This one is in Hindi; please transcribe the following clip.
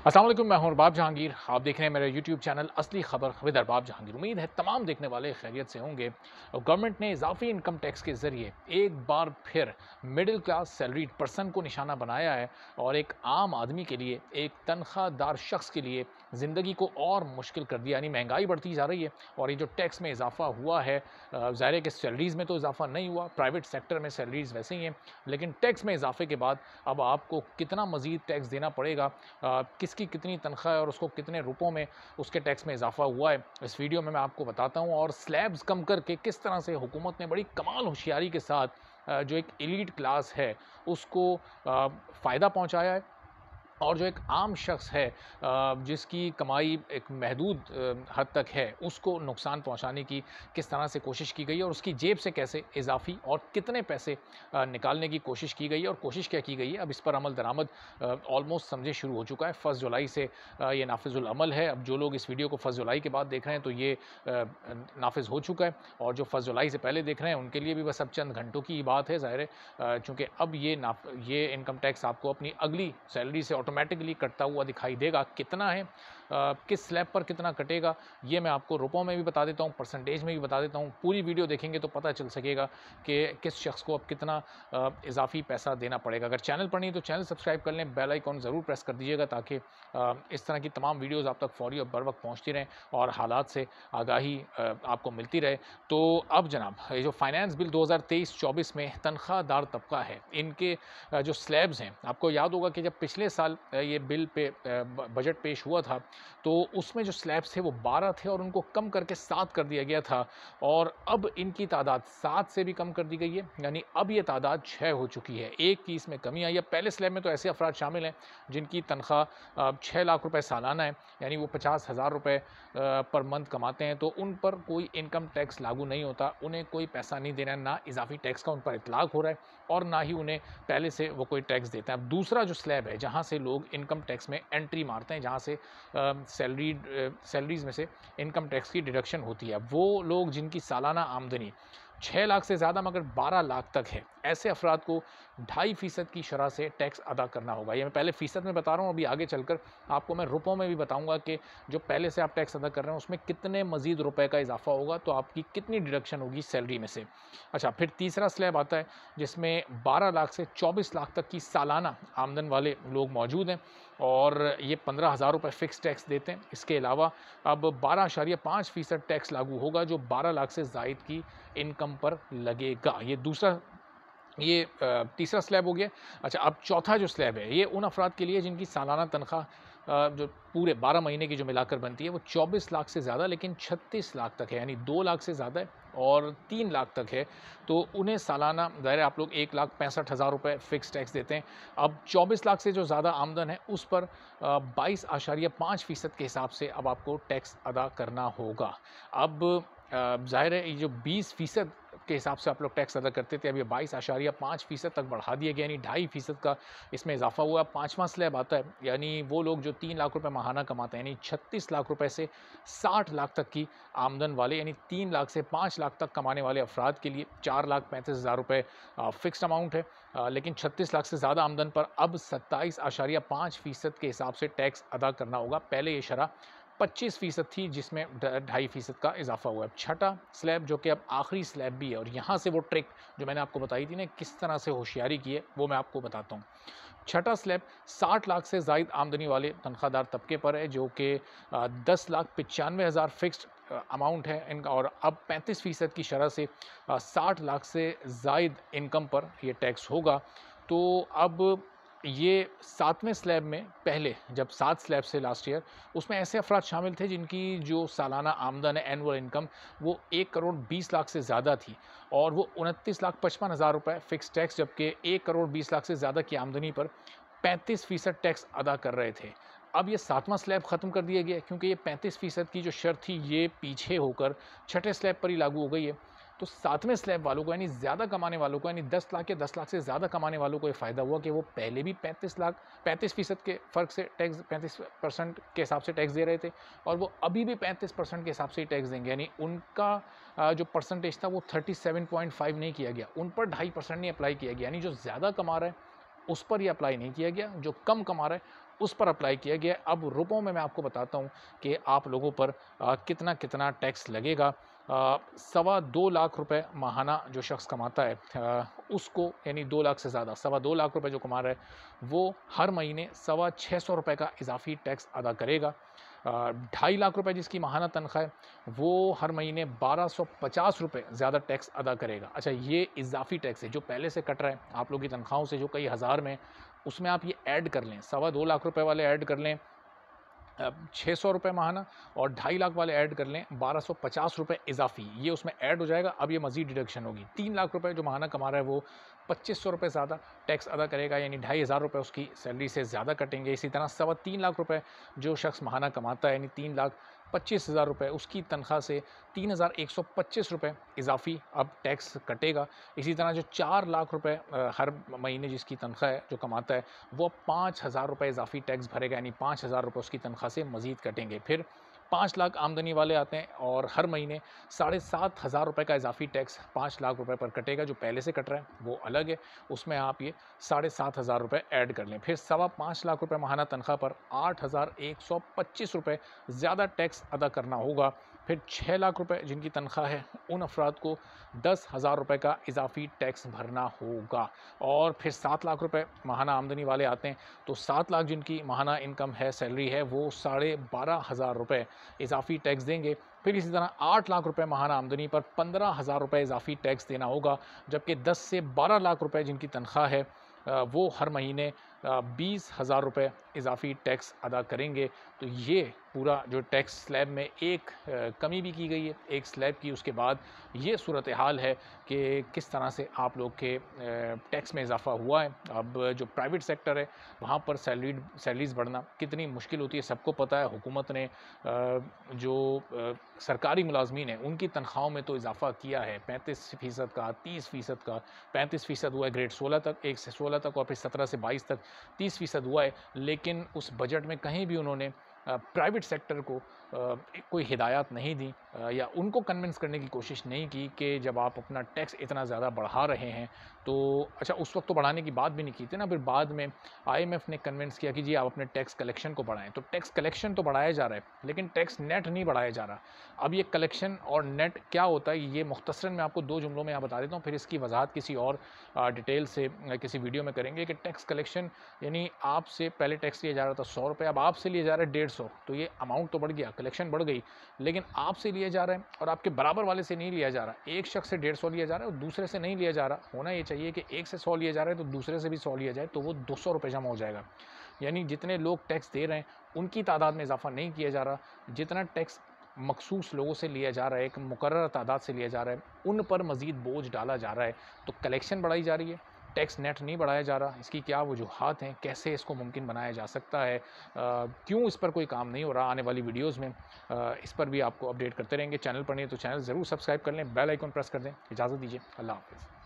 अस्सलाम वालेकुम, मैं हूं अरबाब जहांगीर। आप देख रहे हैं मेरा यूट्यूब चैनल असली खबर विद अरबाब जहांगीर। उम्मीद है तमाम देखने वाले खैरियत से होंगे। गवर्नमेंट ने इजाफी इनकम टैक्स के ज़रिए एक बार फिर मिडिल क्लास सैलरीड पर्सन को निशाना बनाया है और एक आम आदमी के लिए, एक तनख्वाहदार शख्स के लिए ज़िंदगी को और मुश्किल कर दिया। यानी महंगाई बढ़ती जा रही है और ये जो टैक्स में इजाफा हुआ है, ज़ाहिर है कि सैलरीज़ में तो इजाफा नहीं हुआ, प्राइवेट सेक्टर में सैलरीज़ वैसे ही हैं, लेकिन टैक्स में इजाफे के बाद अब आपको कितना मज़ीद टैक्स देना पड़ेगा, किसकी कितनी तनख्वाह है और उसको कितने रुपयों में उसके टैक्स में इजाफा हुआ है, इस वीडियो में मैं आपको बताता हूँ। और स्लैब्स कम करके किस तरह से हुकूमत ने बड़ी कमाल होशियारी के साथ जो एक एलीट क्लास है उसको फ़ायदा पहुँचाया है, और जो एक आम शख्स है जिसकी कमाई एक महदूद हद तक है, उसको नुकसान पहुंचाने की किस तरह से कोशिश की गई है और उसकी जेब से कैसे इजाफी और कितने पैसे निकालने की कोशिश की गई है और कोशिश क्या की गई है। अब इस पर अमल दरामद ऑलमोस्ट समझे शुरू हो चुका है। 1 जुलाई से ये नाफिजुल अमल है। अब जो लोग इस वीडियो को 1 जुलाई के बाद देख रहे हैं तो ये नाफिज हो चुका है, और जो 1 जुलाई से पहले देख रहे हैं उनके लिए भी बस अब चंद घंटों की ही बात है। ज़ाहिर है चूँकि अब ये इनकम टैक्स आपको अपनी अगली सैलरी से ऑटोमेटिकली कटता हुआ दिखाई देगा। कितना है, किस स्लैब पर कितना कटेगा, ये मैं आपको रुपयों में भी बता देता हूँ, परसेंटेज में भी बता देता हूँ। पूरी वीडियो देखेंगे तो पता चल सकेगा कि किस शख्स को अब कितना इजाफी पैसा देना पड़ेगा। अगर चैनल पर नहीं तो चैनल सब्सक्राइब कर लें, बेल आइकॉन ज़रूर प्रेस कर दीजिएगा ताकि इस तरह की तमाम वीडियोज़ आप तक फौरी और बर वक्त पहुँचती रहें और हालात से आगाही आपको मिलती रहे। तो अब जनाब, ये जो फाइनेंस बिल 2023-24 में तनख्वाहदार तबका है, इनके जो स्लैब्स हैं, आपको याद होगा कि जब पिछले साल ये बिल पे बजट पेश हुआ था तो उसमें जो स्लैब्स थे वो 12 थे और उनको कम करके 7 कर दिया गया था, और अब इनकी तादाद 7 से भी कम कर दी गई है। यानी अब ये तादाद 6 हो चुकी है, एक की इसमें कमी आई है। पहले स्लैब में तो ऐसे अफराद शामिल हैं जिनकी तनख्वाह 6 लाख रुपए सालाना है, यानी वो 50,000 रुपये पर मंथ कमाते हैं, तो उन पर कोई इनकम टैक्स लागू नहीं होता, उन्हें कोई पैसा नहीं देना, ना इजाफी टैक्स का उन पर इतलाक हो रहा है और ना ही उन्हें पहले से वो कोई टैक्स देता है। अब दूसरा जो स्लैब है जहाँ से लोग इनकम टैक्स में एंट्री मारते हैं, जहाँ से सैलरीज में से इनकम टैक्स की डिडक्शन होती है, वो लोग जिनकी सालाना आमदनी 6 लाख से ज़्यादा मगर 12 लाख तक है, ऐसे अफराद को 2.5% की शरह से टैक्स अदा करना होगा। ये मैं पहले फ़ीसद में बता रहा हूँ, अभी आगे चलकर आपको मैं रुपयों में भी बताऊंगा कि जो पहले से आप टैक्स अदा कर रहे हैं उसमें कितने मज़ीद रुपए का इजाफा होगा, तो आपकी कितनी डिडक्शन होगी सैलरी में से। अच्छा, फिर तीसरा स्लैब आता है जिसमें 12 लाख से 24 लाख तक की सालाना आमदन वाले लोग मौजूद हैं और ये 15,000 रुपये फ़िक्स टैक्स देते हैं। इसके अलावा अब 12.5% टैक्स लागू होगा जो 12 लाख से ज़ायद की इनकम पर लगेगा। ये तीसरा स्लैब हो गया। अच्छा, अब चौथा जो स्लैब है ये उन अफराद के लिए जिनकी सालाना तनख्वाह जो पूरे 12 महीने की जो मिलाकर बनती है वो 24 लाख से ज़्यादा लेकिन 36 लाख तक है, यानी 2 लाख से ज़्यादा है और 3 लाख तक है, तो उन्हें सालाना ज़ाहिर है आप लोग 1,65,000 रुपये फ़िक्स टैक्स देते हैं। अब 24 लाख से जो ज़्यादा आमदन है उस पर 22.5% के हिसाब से अब आपको टैक्स अदा करना होगा। अब ज़ाहिर है ये जो 20% के हिसाब से आप लोग टैक्स अदा करते थे, अब ये 22.5% तक बढ़ा दिया गया, यानी 2.5% का इसमें इजाफा हुआ। 5वां स्लैब आता है, यानी वो लोग जो 3 लाख रुपए माहाना कमाते हैं, यानी 36 लाख रुपए से 60 लाख तक की आमदन वाले, यानी 3 लाख से 5 लाख तक कमाने वाले अफराद के लिए 4,35,000 रुपये फ़िक्स्ड अमाउंट है, लेकिन 36 लाख से ज़्यादा आमदन पर अब 27.5% के हिसाब से टैक्स अदा करना होगा। पहले ये शरह 25% थी जिसमें 2.5% का इजाफा हुआ है। छठा स्लैब जो कि अब आखिरी स्लैब भी है, और यहाँ से वो ट्रिक जो मैंने आपको बताई थी ना किस तरह से होशियारी की है वो मैं आपको बताता हूँ। छठा स्लैब 60 लाख से ज़ायद आमदनी वाले तनख्वाहदार तबके पर है, जो कि 10,95,000 फ़िक्स्ड अमाउंट है इनका, और अब 35% की शरह से 60 लाख से ज़ायद इनकम पर ये टैक्स होगा। तो अब ये 7वें स्लैब में, पहले जब 7 स्लैब से लास्ट ईयर, उसमें ऐसे अफराद शामिल थे जिनकी जो सालाना आमदन है, एनुअल इनकम, वो 1,20,00,000 से ज़्यादा थी और वो 29,55,000 रुपये फ़िक्स टैक्स, जबकि 1,20,00,000 से ज़्यादा की आमदनी पर 35% टैक्स अदा कर रहे थे। अब ये 7वां स्लैब ख़त्म कर दिया गया क्योंकि ये 35% की जो शर्त थी ये पीछे होकर छठे स्लैब पर ही लागू हो गई है। तो 7वें स्लैब वालों को, यानी ज़्यादा कमाने वालों को, यानी 10 लाख या 10 लाख से ज़्यादा कमाने वालों को ये फ़ायदा हुआ कि वो पहले भी 35% के फ़र्क से टैक्स, 35% के हिसाब से टैक्स दे रहे थे और वो अभी भी 35% के हिसाब से ही टैक्स देंगे, यानी उनका जो परसेंटेज था वो 37.5 नहीं किया गया, उन पर 2.5% नहीं अप्लाई किया गया, यानी जो ज़्यादा कमा रहा है उस पर ये अप्लाई नहीं किया गया, जो कम कमा रहा है उस पर अप्लाई किया गया है। अब रुपयों में मैं आपको बताता हूँ कि आप लोगों पर कितना कितना टैक्स लगेगा। 2.25 लाख रुपए माहाना जो शख्स कमाता है, उसको यानी 2 लाख से ज़्यादा 2.25 लाख रुपए जो कमा रहा है वो हर महीने 650 रुपये का इजाफी टैक्स अदा करेगा। 2.5 लाख रुपए जिसकी माहाना तनख्वाह है वो हर महीने 1250 रुपये ज़्यादा टैक्स अदा करेगा। अच्छा, ये इजाफी टैक्स है जो पहले से कट रहा है आप लोगों की तनख्वाहों से, जो कई हज़ार में, उसमें आप ये ऐड कर लें, 2.25 लाख रुपए वाले ऐड कर लें 600 रुपये माहाना, और 2.5 लाख वाले ऐड कर लें 1250 रुपये इजाफी, ये उसमें ऐड हो जाएगा। अब ये मज़ीद डिडक्शन होगी। 3 लाख रुपए जो माहाना कमा रहा है वो 2500 रुपये ज़्यादा टैक्स अदा करेगा, यानी 2,500 रुपये उसकी सैलरी से ज़्यादा कटेंगे। इसी तरह 3.25 लाख रुपये जो शख्स माहाना कमाता है, यानी 3,25,000 रुपये, उसकी तनख्वाह से 3,125 रुपये इजाफी अब टैक्स कटेगा। इसी तरह जो 4 लाख रुपये हर महीने जिसकी तनख्वाह है जो कमाता है वो 5,000 रुपये इजाफी टैक्स भरेगा, यानी 5,000 रुपये उसकी तनख्वाह से मज़ीद कटेंगे। फिर 5 लाख आमदनी वाले आते हैं और हर महीने 7,500 रुपये का इजाफी टैक्स 5 लाख रुपए पर कटेगा। जो पहले से कट रहा है वो अलग है, उसमें आप ये 7,500 रुपये ऐड कर लें। फिर 5.25 लाख रुपये माहाना तनख्वाह पर 8,125 रुपये ज़्यादा टैक्स अदा करना होगा। फिर 6 लाख रुपए जिनकी तनख्वाह है उन अफराद को 10,000 रुपये का इजाफी टैक्स भरना होगा। और फिर 7 लाख रुपए माहाना आमदनी वाले आते हैं, तो 7 लाख जिनकी माहाना इनकम है, सैलरी है, वो 12,500 रुपये इजाफी टैक्स देंगे। फिर इसी तरह 8 लाख रुपए माहाना आमदनी पर 15,000 रुपये इजाफी टैक्स देना होगा। जबकि 10 से 12 लाख रुपए जिनकी तनख्वाह है वो हर महीने 20,000 रुपये इजाफी टैक्स अदा करेंगे। तो ये पूरा जो टैक्स स्लैब में एक कमी भी की गई है, एक स्लैब की, उसके बाद ये सूरत हाल है कि किस तरह से आप लोग के टैक्स में इजाफा हुआ है। अब जो प्राइवेट सेक्टर है वहाँ पर सैलरीज़ बढ़ना कितनी मुश्किल होती है सबको पता है। हुकूमत ने जो सरकारी मुलाजमीन हैं उनकी तनख्वाहों में तो इजाफा किया है 35% का, 30% का। 35% हुआ है ग्रेड 16 तक, 1 से 16 तक, और फिर 17 से 22 तक 30% हुआ है। लेकिन उस बजट में कहीं भी उन्होंने प्राइवेट सेक्टर को कोई हिदायत नहीं दी या उनको कन्विंस करने की कोशिश नहीं की कि जब आप अपना टैक्स इतना ज़्यादा बढ़ा रहे हैं तो अच्छा, उस वक्त तो बढ़ाने की बात भी नहीं की थी ना। फिर बाद में IMF ने कन्विंस किया कि जी आप अपने टैक्स कलेक्शन को बढ़ाएं। तो टैक्स कलेक्शन तो बढ़ाया जा रहा है लेकिन टैक्स नेट नहीं बढ़ाया जा रहा। अब ये कलेक्शन और नेट क्या होता है ये मुख्तसरन मैं आपको 2 जुमलों में यहाँ बता देता हूँ, फिर इसकी वजाहत किसी और डिटेल से किसी वीडियो में करेंगे। कि टैक्स कलेक्शन यानी आपसे पहले टैक्स लिया जा रहा था 100 रुपये, अब आपसे लिया जा रहा है 150। तो ये अमाउंट तो बढ़ गया, कलेक्शन बढ़ गई, लेकिन आपसे लिया जा रहा है और आपके बराबर वाले से नहीं लिया जा रहा। एक शख्स से 150 लिया जा रहा है और दूसरे से नहीं लिया जा रहा। होना ये चाहिए कि एक से 100 लिया जा रहा है तो दूसरे से भी 100 लिया जाए, तो वो 200 रुपये जमा हो जाएगा। यानी जितने लोग टैक्स दे रहे हैं उनकी तादाद में इजाफा नहीं किया जा रहा, जितना टैक्स मखसूस लोगों से लिया जा रहा है, एक मुकर्रर तादाद से लिया जा रहा है, उन पर मज़ीद बोझ डाला जा रहा है। तो कलेक्शन बढ़ाई जा रही है, टैक्स नेट नहीं बढ़ाया जा रहा। इसकी क्या वजूहात हैं, कैसे इसको मुमकिन बनाया जा सकता है, क्यों इस पर कोई काम नहीं हो रहा। आने वाली वीडियोज़ में इस पर भी आपको अपडेट करते रहेंगे। चैनल पर नहीं तो चैनल ज़रूर सब्सक्राइब कर लें, बेल आइकन प्रेस कर दें। इजाज़त दीजिए, अल्लाह हाफ़िज़।